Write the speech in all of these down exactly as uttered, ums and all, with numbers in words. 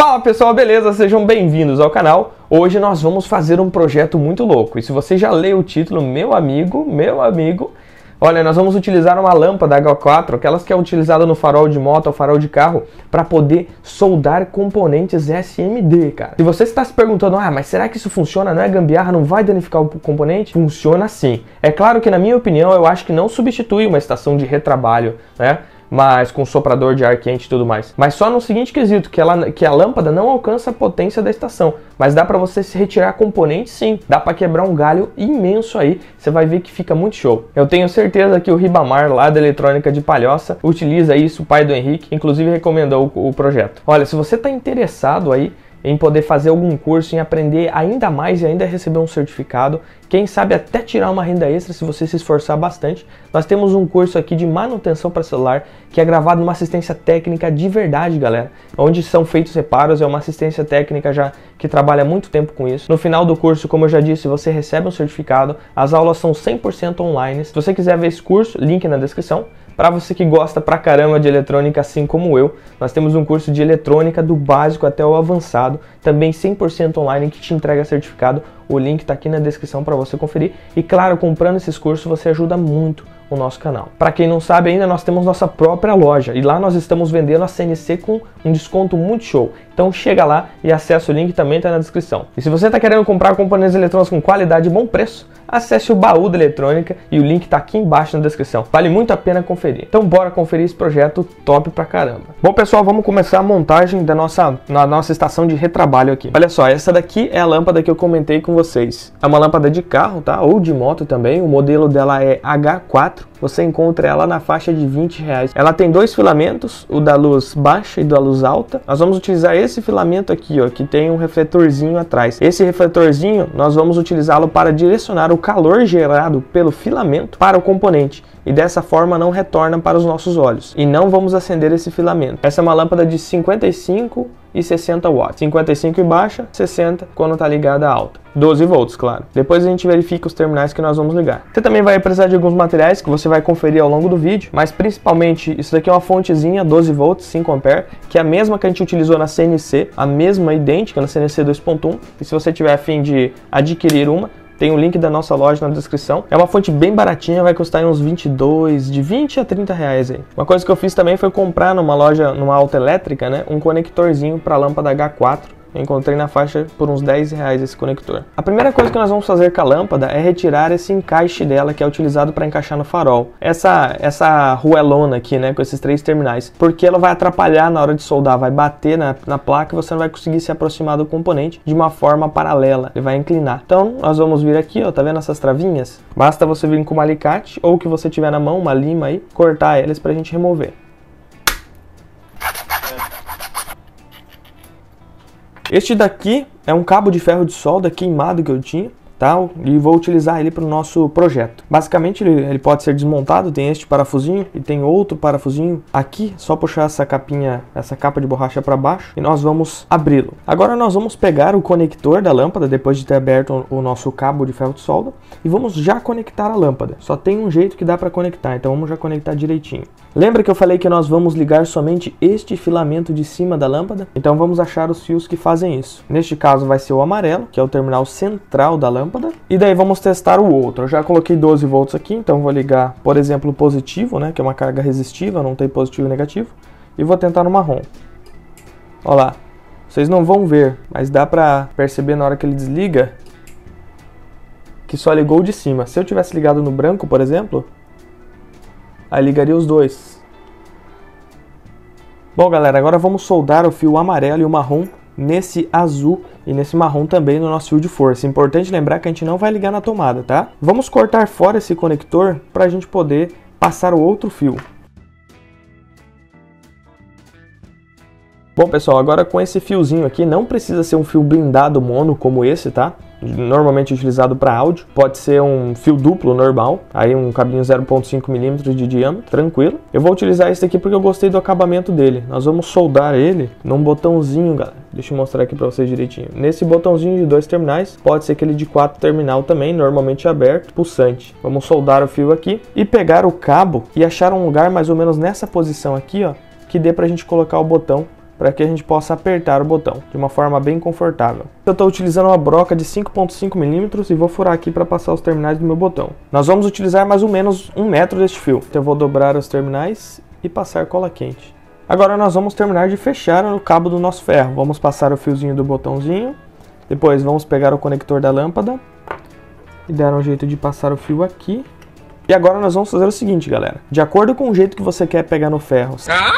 Fala pessoal, beleza? Sejam bem-vindos ao canal. Hoje nós vamos fazer um projeto muito louco. E se você já leu o título, meu amigo, meu amigo, olha, nós vamos utilizar uma lâmpada H quatro, aquelas que é utilizada no farol de moto ou farol de carro, para poder soldar componentes S M D, cara. Se você está se perguntando, ah, mas será que isso funciona? Não é gambiarra? Não vai danificar o componente? Funciona sim. É claro que, na minha opinião, eu acho que não substitui uma estação de retrabalho, né? Mas com soprador de ar quente e tudo mais. Mas só no seguinte quesito, que, ela, que a lâmpada não alcança a potência da estação. Mas dá pra você se retirar componentes sim. Dá pra quebrar um galho imenso aí. Você vai ver que fica muito show. Eu tenho certeza que o Ribamar, lá da Eletrônica de Palhoça, utiliza isso, o pai do Henrique. Inclusive recomendou o, o projeto. Olha, se você tá interessado aí em poder fazer algum curso, em aprender ainda mais e ainda receber um certificado, quem sabe até tirar uma renda extra se você se esforçar bastante, nós temos um curso aqui de manutenção para celular que é gravado numa assistência técnica de verdade, galera, onde são feitos reparos. É uma assistência técnica já que trabalha muito tempo com isso. No final do curso, como eu já disse, você recebe um certificado. As aulas são cem por cento online. Se você quiser ver esse curso, link na descrição. Para você que gosta pra caramba de eletrônica, assim como eu, nós temos um curso de eletrônica do básico até o avançado, também cem por cento online, que te entrega certificado. O link está aqui na descrição para você conferir. E claro, comprando esses cursos você ajuda muito o nosso canal. Para quem não sabe ainda, nós temos nossa própria loja e lá nós estamos vendendo a C N C com um desconto muito show. Então chega lá e acessa o link, também está na descrição. E se você está querendo comprar componentes eletrônicos com qualidade e bom preço, acesse o Baú da Eletrônica e o link está aqui embaixo na descrição. Vale muito a pena conferir. Então bora conferir esse projeto top pra caramba. Bom pessoal, vamos começar a montagem da nossa, na nossa estação de retrabalho aqui. Olha só, essa daqui é a lâmpada que eu comentei com vocês. É uma lâmpada de carro, tá? Ou de moto também. O modelo dela é H quatro. Você encontra ela na faixa de vinte reais. Ela tem dois filamentos, o da luz baixa e da luz alta. Nós vamos utilizar esse filamento aqui, ó, que tem um refletorzinho atrás. Esse refletorzinho, nós vamos utilizá-lo para direcionar o calor gerado pelo filamento para o componente. E dessa forma não retorna para os nossos olhos. E não vamos acender esse filamento. Essa é uma lâmpada de cinquenta e cinco e sessenta watts. cinquenta e cinco e baixa, sessenta quando está ligada alta. doze volts, claro. Depois a gente verifica os terminais que nós vamos ligar. Você também vai precisar de alguns materiais que você vai conferir ao longo do vídeo, mas principalmente isso daqui é uma fontezinha doze volts, cinco amperes, que é a mesma que a gente utilizou na C N C, a mesma idêntica na C N C dois ponto um. E se você tiver a fim de adquirir uma, tem o link da nossa loja na descrição. É uma fonte bem baratinha, vai custar uns vinte e dois, de vinte a trinta reais aí. Uma coisa que eu fiz também foi comprar numa loja, numa autoelétrica, né, um conectorzinho para lâmpada H quatro. Eu encontrei na faixa por uns dez reais esse conector. A primeira coisa que nós vamos fazer com a lâmpada é retirar esse encaixe dela que é utilizado para encaixar no farol. Essa, essa ruelona aqui, né, com esses três terminais, porque ela vai atrapalhar na hora de soldar, vai bater na, na placa e você não vai conseguir se aproximar do componente de uma forma paralela, ele vai inclinar. Então nós vamos vir aqui, ó, tá vendo essas travinhas? Basta você vir com um alicate ou que você tiver na mão, uma lima aí, cortar eles pra gente remover. Este daqui é um cabo de ferro de solda queimado que eu tinha, tá? E vou utilizar ele para o nosso projeto. Basicamente ele, ele pode ser desmontado, tem este parafusinho e tem outro parafusinho aqui, só puxar essa capinha, essa capa de borracha para baixo e nós vamos abri-lo. Agora nós vamos pegar o conector da lâmpada, depois de ter aberto o nosso cabo de ferro de solda, e vamos já conectar a lâmpada. Só tem um jeito que dá para conectar, então vamos já conectar direitinho. Lembra que eu falei que nós vamos ligar somente este filamento de cima da lâmpada? Então vamos achar os fios que fazem isso. Neste caso vai ser o amarelo, que é o terminal central da lâmpada. E daí vamos testar o outro. Eu já coloquei doze volts aqui, então vou ligar, por exemplo, o positivo, né, que é uma carga resistiva, não tem positivo e negativo. E vou tentar no marrom. Olha lá. Vocês não vão ver, mas dá pra perceber na hora que ele desliga que só ligou o de cima. Se eu tivesse ligado no branco, por exemplo, aí ligaria os dois. Bom, galera, agora vamos soldar o fio amarelo e o marrom nesse azul e nesse marrom também no nosso fio de força. Importante lembrar que a gente não vai ligar na tomada, tá? Vamos cortar fora esse conector para a gente poder passar o outro fio. Bom, pessoal, agora com esse fiozinho aqui, não precisa ser um fio blindado mono como esse, tá? Normalmente utilizado para áudio, pode ser um fio duplo normal, aí um cabinho zero ponto cinco milímetros de diâmetro, tranquilo. Eu vou utilizar esse aqui porque eu gostei do acabamento dele. Nós vamos soldar ele num botãozinho, galera. Deixa eu mostrar aqui para vocês direitinho. Nesse botãozinho de dois terminais, pode ser aquele de quatro terminal também, normalmente aberto, pulsante. Vamos soldar o fio aqui e pegar o cabo e achar um lugar mais ou menos nessa posição aqui, ó, que dê pra gente colocar o botão para que a gente possa apertar o botão de uma forma bem confortável. Eu estou utilizando uma broca de cinco ponto cinco milímetros e vou furar aqui para passar os terminais do meu botão. Nós vamos utilizar mais ou menos um metro deste fio. Então eu vou dobrar os terminais e passar cola quente. Agora nós vamos terminar de fechar o cabo do nosso ferro. Vamos passar o fiozinho do botãozinho. Depois vamos pegar o conector da lâmpada e dar um jeito de passar o fio aqui. E agora nós vamos fazer o seguinte, galera. De acordo com o jeito que você quer pegar no ferro.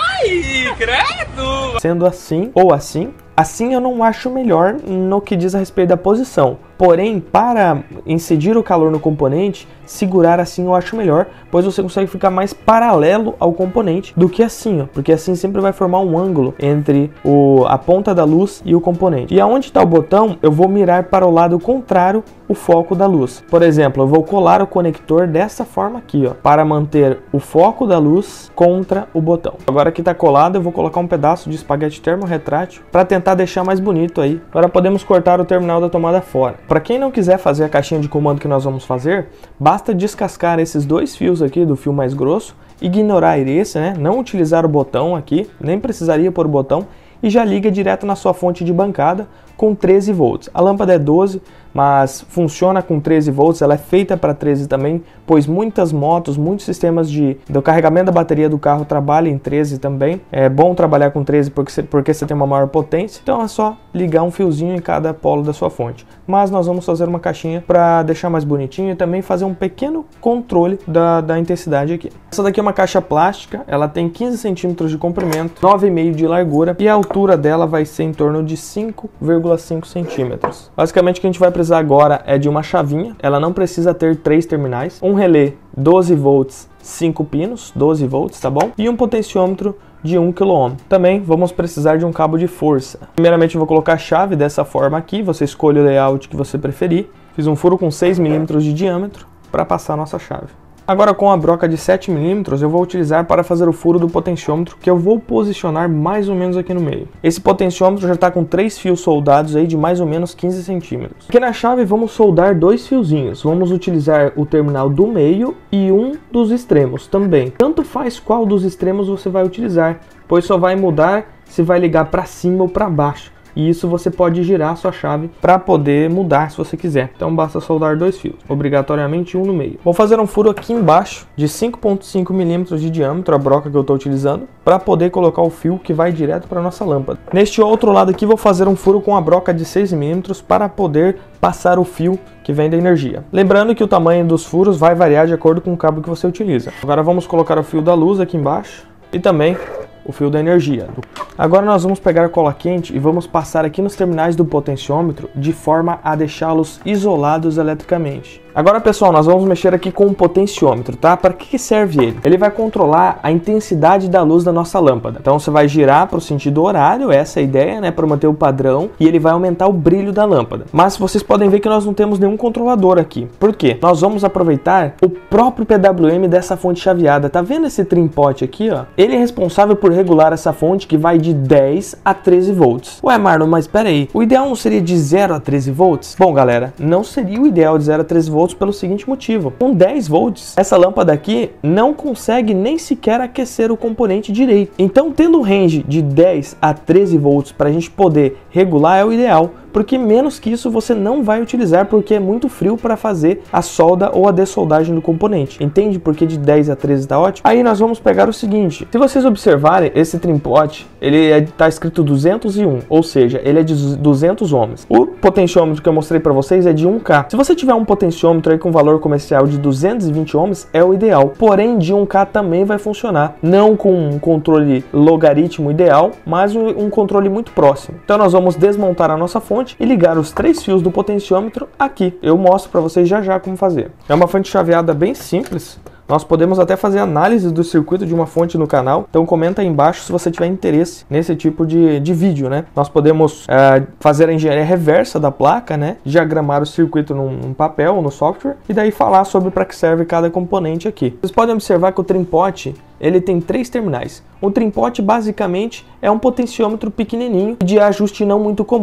Ai, credo! Sendo assim ou assim. Assim eu não acho melhor no que diz a respeito da posição. Porém, para incidir o calor no componente, segurar assim eu acho melhor, pois você consegue ficar mais paralelo ao componente do que assim, ó, porque assim sempre vai formar um ângulo entre o, a ponta da luz e o componente. E aonde está o botão, eu vou mirar para o lado contrário o foco da luz. Por exemplo, eu vou colar o conector dessa forma aqui, ó, para manter o foco da luz contra o botão. Agora que está colado, eu vou colocar um pedaço de espaguete termorretrátil para tentar deixar mais bonito aí. Agora podemos cortar o terminal da tomada fora. Para quem não quiser fazer a caixinha de comando que nós vamos fazer, basta descascar esses dois fios aqui do fio mais grosso, ignorar esse, né? Não utilizar o botão aqui, nem precisaria pôr o botão, e já liga direto na sua fonte de bancada com treze volts. A lâmpada é doze, mas funciona com treze volts, ela é feita para treze também, pois muitas motos, muitos sistemas de, do carregamento da bateria do carro trabalham em treze também. É bom trabalhar com treze porque você, porque você tem uma maior potência, então é só ligar um fiozinho em cada polo da sua fonte. Mas nós vamos fazer uma caixinha para deixar mais bonitinho e também fazer um pequeno controle da, da intensidade aqui. Essa daqui é uma caixa plástica, ela tem quinze centímetros de comprimento, nove vírgula cinco de largura e a altura dela vai ser em torno de cinco vírgula cinco centímetros. Basicamente o que a gente vai precisar agora é de uma chavinha, ela não precisa ter três terminais, um relé doze volts, cinco pinos, doze volts, tá bom? E um potenciômetro de um quilôohm. Também vamos precisar de um cabo de força. Primeiramente eu vou colocar a chave dessa forma aqui, você escolhe o layout que você preferir. Fiz um furo com seis milímetros de diâmetro para passar a nossa chave. Agora com a broca de sete milímetros eu vou utilizar para fazer o furo do potenciômetro, que eu vou posicionar mais ou menos aqui no meio. Esse potenciômetro já está com três fios soldados aí de mais ou menos quinze centímetros. Aqui na chave vamos soldar dois fiozinhos. Vamos utilizar o terminal do meio e um dos extremos também. Tanto faz qual dos extremos você vai utilizar, pois só vai mudar se vai ligar para cima ou para baixo. E isso você pode girar a sua chave para poder mudar se você quiser. Então basta soldar dois fios, obrigatoriamente um no meio. Vou fazer um furo aqui embaixo de cinco ponto cinco milímetros de diâmetro, a broca que eu estou utilizando, para poder colocar o fio que vai direto para a nossa lâmpada. Neste outro lado aqui vou fazer um furo com a broca de seis milímetros para poder passar o fio que vem da energia. Lembrando que o tamanho dos furos vai variar de acordo com o cabo que você utiliza. Agora vamos colocar o fio da luz aqui embaixo e também o fio da energia. Agora nós vamos pegar a cola quente e vamos passar aqui nos terminais do potenciômetro de forma a deixá-los isolados eletricamente. Agora pessoal, nós vamos mexer aqui com o potenciômetro, tá? Para que serve ele? Ele vai controlar a intensidade da luz da nossa lâmpada. Então você vai girar para o sentido horário, essa é a ideia, né? Para manter o padrão, e ele vai aumentar o brilho da lâmpada. Mas vocês podem ver que nós não temos nenhum controlador aqui. Por quê? Nós vamos aproveitar o próprio P W M dessa fonte chaveada. Tá vendo esse trim-pot aqui, ó? Ele é responsável por regular essa fonte que vai de dez a treze volts. Ué, Marlon, mas pera aí, o ideal não seria de zero a treze volts? Bom, galera, não seria o ideal de zero a treze volts pelo seguinte motivo. Com dez volts, essa lâmpada aqui não consegue nem sequer aquecer o componente direito. Então, tendo um range de dez a treze volts para a gente poder regular é o ideal, porque menos que isso você não vai utilizar, porque é muito frio para fazer a solda ou a dessoldagem do componente. Entende porque de dez a treze está ótimo? Aí nós vamos pegar o seguinte, se vocês observarem esse trim-pot, ele está é, escrito duzentos e um, ou seja, ele é de duzentos ohms. O potenciômetro que eu mostrei para vocês é de um K. Se você tiver um potenciômetro aí com valor comercial de duzentos e vinte ohms, é o ideal. Porém, de um K também vai funcionar. Não com um controle logaritmo ideal, mas um, um controle muito próximo. Então nós vamos desmontar a nossa fonte e ligar os três fios do potenciômetro aqui. Eu mostro para vocês já já como fazer. É uma fonte chaveada bem simples. Nós podemos até fazer análise do circuito de uma fonte no canal, então comenta aí embaixo se você tiver interesse nesse tipo de, de vídeo, né? Nós podemos é, fazer a engenharia reversa da placa, né? Diagramar o circuito num, num papel ou no software e daí falar sobre para que serve cada componente aqui. Vocês podem observar que o trim-pot ele tem três terminais. O trim-pot basicamente é um potenciômetro pequenininho de ajuste não muito comum.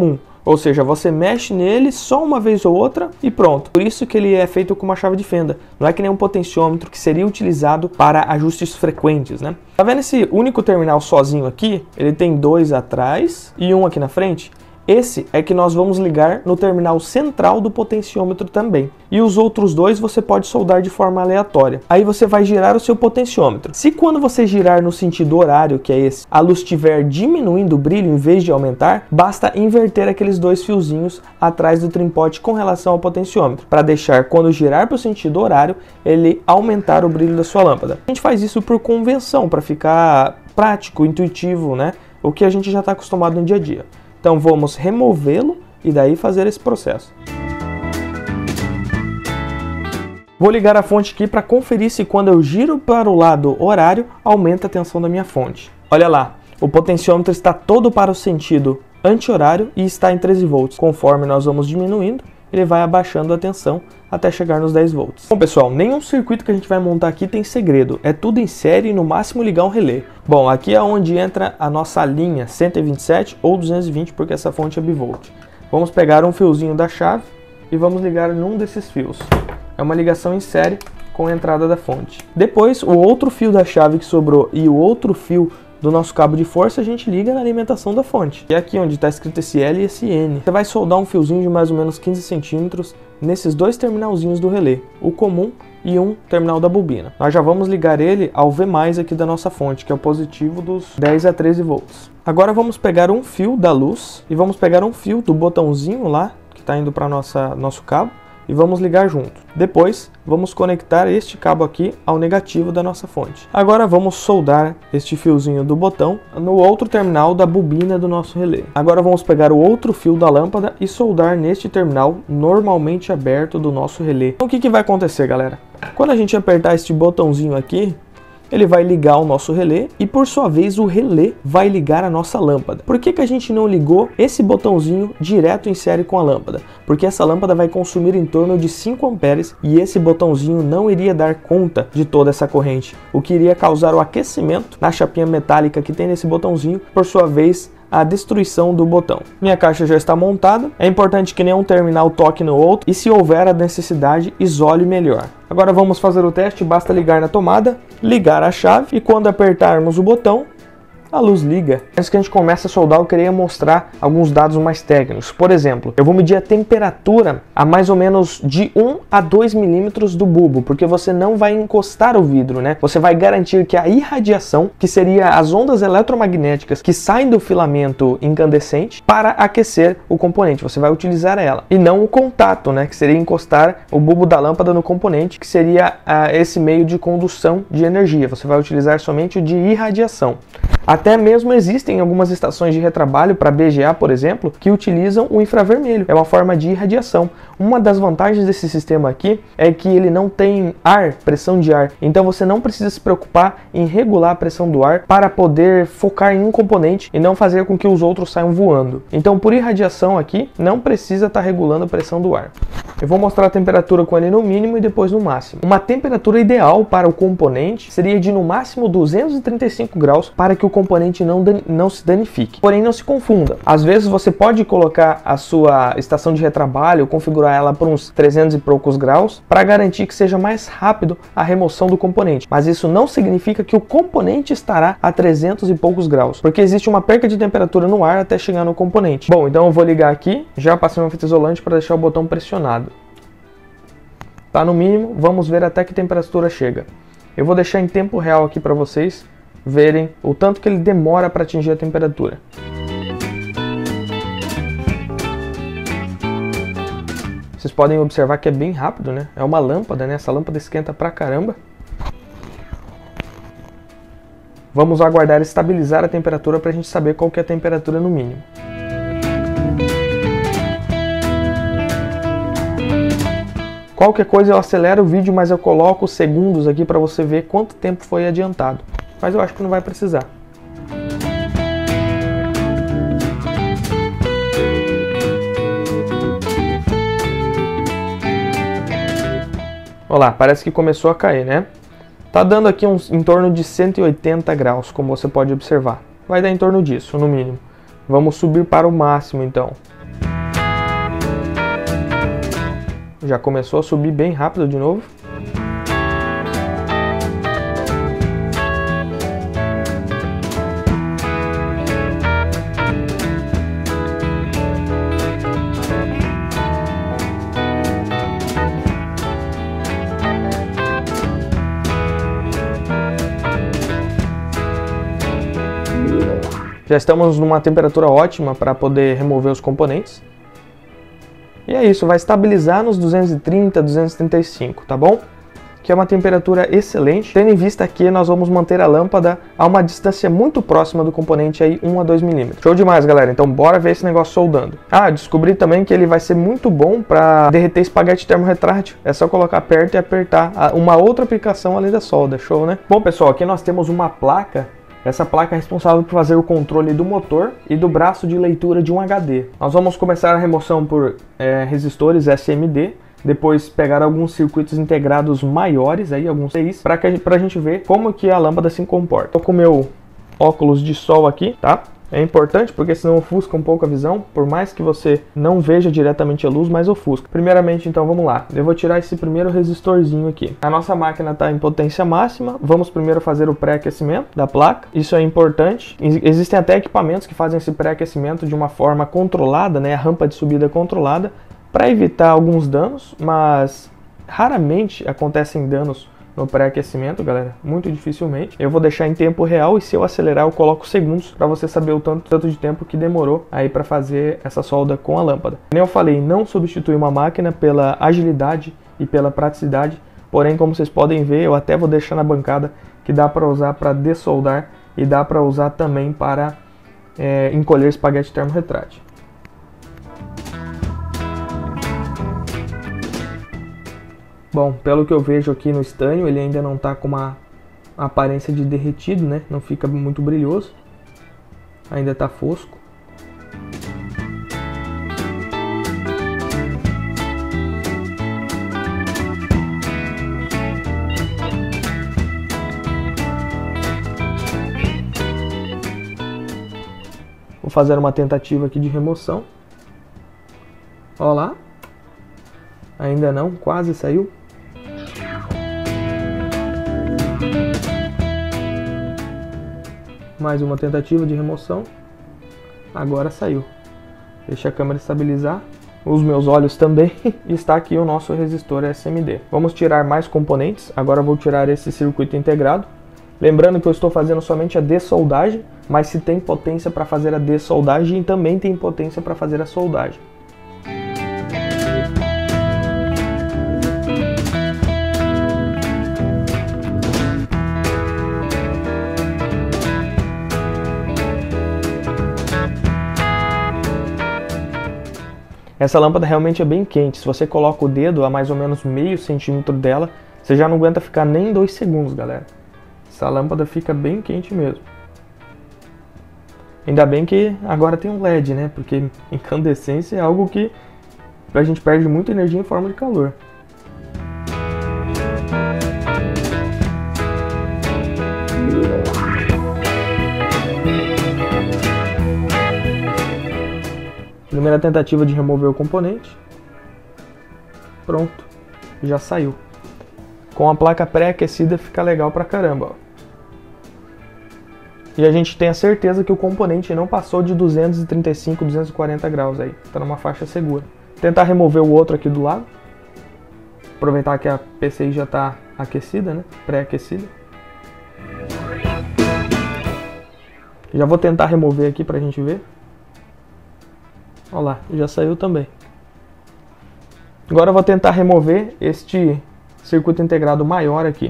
Ou seja, você mexe nele só uma vez ou outra e pronto. Por isso que ele é feito com uma chave de fenda. Não é que nem um potenciômetro que seria utilizado para ajustes frequentes, né? Tá vendo esse único terminal sozinho aqui? Ele tem dois atrás e um aqui na frente. Esse é que nós vamos ligar no terminal central do potenciômetro também. E os outros dois você pode soldar de forma aleatória. Aí você vai girar o seu potenciômetro. Se quando você girar no sentido horário, que é esse, a luz estiver diminuindo o brilho em vez de aumentar, basta inverter aqueles dois fiozinhos atrás do trimpote com relação ao potenciômetro, para deixar, quando girar para o sentido horário, ele aumentar o brilho da sua lâmpada. A gente faz isso por convenção, para ficar prático, intuitivo, né? O que a gente já está acostumado no dia a dia. Então vamos removê-lo e daí fazer esse processo. Vou ligar a fonte aqui para conferir se quando eu giro para o lado horário, aumenta a tensão da minha fonte. Olha lá, o potenciômetro está todo para o sentido anti-horário e está em treze volts. Conforme nós vamos diminuindo, ele vai abaixando a tensão até chegar nos dez volts. Bom pessoal, nenhum circuito que a gente vai montar aqui tem segredo, é tudo em série e no máximo ligar um relé. Bom, aqui é onde entra a nossa linha cento e vinte e sete ou duzentos e vinte, porque essa fonte é bivolt. Vamos pegar um fiozinho da chave e vamos ligar num desses fios. É uma ligação em série com a entrada da fonte. Depois, o outro fio da chave que sobrou e o outro fio do nosso cabo de força a gente liga na alimentação da fonte. E aqui onde está escrito esse L e esse N, você vai soldar um fiozinho de mais ou menos quinze centímetros nesses dois terminalzinhos do relé, o comum e um terminal da bobina. Nós já vamos ligar ele ao V mais aqui da nossa fonte, que é o positivo dos dez a treze volts. Agora vamos pegar um fio da luz e vamos pegar um fio do botãozinho lá, que está indo para nosso cabo, e vamos ligar junto. Depois, vamos conectar este cabo aqui ao negativo da nossa fonte. Agora vamos soldar este fiozinho do botão no outro terminal da bobina do nosso relé. Agora vamos pegar o outro fio da lâmpada e soldar neste terminal normalmente aberto do nosso relé. Então o que que vai acontecer, galera? Quando a gente apertar este botãozinho aqui, ele vai ligar o nosso relé e, por sua vez, o relé vai ligar a nossa lâmpada. Por que que a gente não ligou esse botãozinho direto em série com a lâmpada? Porque essa lâmpada vai consumir em torno de cinco amperes e esse botãozinho não iria dar conta de toda essa corrente, o que iria causar o aquecimento na chapinha metálica que tem nesse botãozinho, por sua vez, a destruição do botão. Minha caixa já está montada, é importante que nenhum terminal toque no outro e, se houver a necessidade, isole melhor. Agora vamos fazer o teste, basta ligar na tomada, ligar a chave e quando apertarmos o botão, a luz liga. Antes que a gente comece a soldar, eu queria mostrar alguns dados mais técnicos. Por exemplo, eu vou medir a temperatura a mais ou menos de um a dois milímetros do bulbo, porque você não vai encostar o vidro, né? Você vai garantir que a irradiação, que seria as ondas eletromagnéticas que saem do filamento incandescente para aquecer o componente, você vai utilizar ela. E não o contato, né? Que seria encostar o bulbo da lâmpada no componente, que seria uh, esse meio de condução de energia. Você vai utilizar somente o de irradiação. Até mesmo existem algumas estações de retrabalho para B G A, por exemplo, que utilizam o infravermelho. É uma forma de irradiação. Uma das vantagens desse sistema aqui é que ele não tem ar, pressão de ar. Então você não precisa se preocupar em regular a pressão do ar para poder focar em um componente e não fazer com que os outros saiam voando. Então, por irradiação aqui, não precisa estar regulando a pressão do ar. Eu vou mostrar a temperatura com ele no mínimo e depois no máximo. Uma temperatura ideal para o componente seria de no máximo duzentos e trinta e cinco graus para que o componente não, não se danifique. Porém, não se confunda. Às vezes você pode colocar a sua estação de retrabalho, configurar ela por uns trezentos e poucos graus para garantir que seja mais rápido a remoção do componente. Mas isso não significa que o componente estará a trezentos e poucos graus, porque existe uma perca de temperatura no ar até chegar no componente. Bom, então eu vou ligar aqui, já passei uma fita isolante para deixar o botão pressionado. Tá no mínimo, vamos ver até que temperatura chega. Eu vou deixar em tempo real aqui para vocês verem o tanto que ele demora para atingir a temperatura. Vocês podem observar que é bem rápido, né? É uma lâmpada, né? Essa lâmpada esquenta pra caramba. Vamos aguardar estabilizar a temperatura para a gente saber qual que é a temperatura no mínimo. Qualquer coisa eu acelero o vídeo, mas eu coloco segundos aqui para você ver quanto tempo foi adiantado. Mas eu acho que não vai precisar. Olha lá, parece que começou a cair, né? Tá dando aqui uns, em torno de cento e oitenta graus, como você pode observar. Vai dar em torno disso, no mínimo. Vamos subir para o máximo, então. já começou a subir bem rápido de novo. Já estamos numa temperatura ótima para poder remover os componentes. E é isso, vai estabilizar nos duzentos e trinta, duzentos e trinta e cinco, tá bom? Que é uma temperatura excelente, tendo em vista que nós vamos manter a lâmpada a uma distância muito próxima do componente, aí um a dois milímetros. Show demais, galera, então bora ver esse negócio soldando. Ah, descobri também que ele vai ser muito bom para derreter espaguete termorretrátil. É só colocar perto e apertar uma outra aplicação além da solda, show, né? Bom, pessoal, aqui nós temos uma placa. Essa placa é responsável por fazer o controle do motor e do braço de leitura de um H D. Nós vamos começar a remoção por é, resistores S M D, depois pegar alguns circuitos integrados maiores, aí, alguns seis, para a gente ver como que a lâmpada se comporta. Estou com o meu óculos de sol aqui, tá? É importante porque senão ofusca um pouco a visão, por mais que você não veja diretamente a luz, mas ofusca. Primeiramente, então, vamos lá. Eu vou tirar esse primeiro resistorzinho aqui. A nossa máquina está em potência máxima. Vamos primeiro fazer o pré-aquecimento da placa. Isso é importante. Existem até equipamentos que fazem esse pré-aquecimento de uma forma controlada, né? A rampa de subida controlada, para evitar alguns danos, mas raramente acontecem danos no pré-aquecimento, galera, muito dificilmente. Eu vou deixar em tempo real e se eu acelerar eu coloco segundos para você saber o tanto, tanto de tempo que demorou aí para fazer essa solda com a lâmpada. Como eu falei, não substitui uma máquina pela agilidade e pela praticidade, porém, como vocês podem ver, eu até vou deixar na bancada que dá para usar para dessoldar e dá para usar também para é, encolher espaguete termorretrátil. Bom, pelo que eu vejo aqui no estanho, ele ainda não está com uma aparência de derretido, né? Não fica muito brilhoso. Ainda está fosco. Vou fazer uma tentativa aqui de remoção. Olha lá. Ainda não, quase saiu. Mais uma tentativa de remoção. Agora saiu. Deixa a câmera estabilizar. Os meus olhos também. E está aqui o nosso resistor S M D. Vamos tirar mais componentes. Agora vou tirar esse circuito integrado. Lembrando que eu estou fazendo somente a dessoldagem, mas se tem potência para fazer a dessoldagem, também tem potência para fazer a soldagem. Essa lâmpada realmente é bem quente. Se você coloca o dedo a mais ou menos meio centímetro dela, você já não aguenta ficar nem dois segundos, galera. Essa lâmpada fica bem quente mesmo. Ainda bem que agora tem um L E D, né? Porque incandescência é algo que a gente perde muita energia em forma de calor. Primeira tentativa de remover o componente. Pronto, já saiu. Com a placa pré-aquecida fica legal pra caramba, ó. E a gente tem a certeza que o componente não passou de duzentos e trinta e cinco, duzentos e quarenta graus aí. Tá numa faixa segura. Tentar remover o outro aqui do lado. Aproveitar que a P C I já tá aquecida, né? Pré-aquecida. Já vou tentar remover aqui pra gente ver. Olha lá, já saiu também. Agora eu vou tentar remover este circuito integrado maior aqui.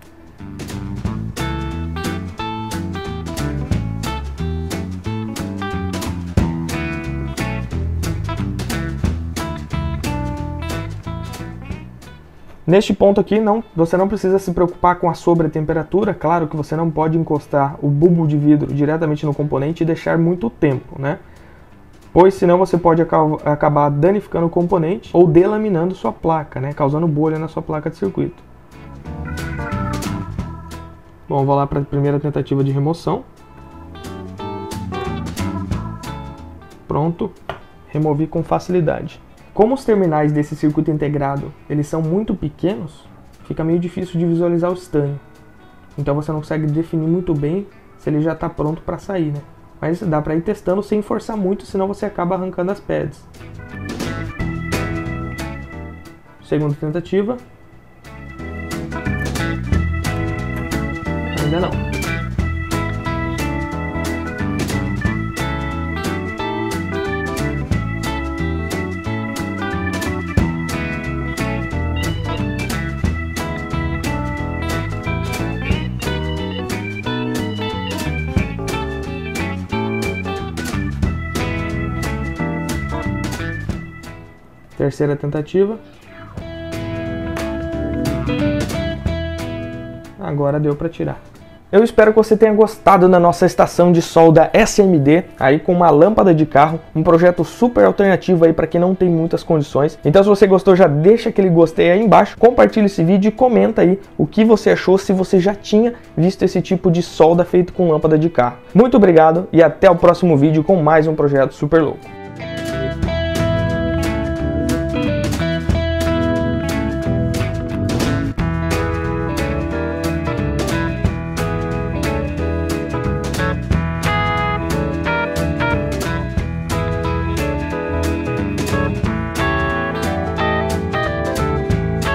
Neste ponto aqui, não, você não precisa se preocupar com a sobretemperatura. Claro que você não pode encostar o bulbo de vidro diretamente no componente e deixar muito tempo, né? Pois senão você pode acabar danificando o componente ou delaminando sua placa, né? Causando bolha na sua placa de circuito. Bom, vou lá para a primeira tentativa de remoção. Pronto, removi com facilidade. Como os terminais desse circuito integrado eles são muito pequenos, fica meio difícil de visualizar o estanho. Então você não consegue definir muito bem se ele já está pronto para sair, né? Mas dá para ir testando sem forçar muito, senão você acaba arrancando as pads. Segunda tentativa. Ainda não. Terceira tentativa. Agora deu para tirar. Eu espero que você tenha gostado da nossa estação de solda S M D, aí com uma lâmpada de carro, um projeto super alternativo aí para quem não tem muitas condições. Então se você gostou, já deixa aquele gostei aí embaixo, compartilha esse vídeo e comenta aí o que você achou, se você já tinha visto esse tipo de solda feito com lâmpada de carro. Muito obrigado e até o próximo vídeo com mais um projeto super louco.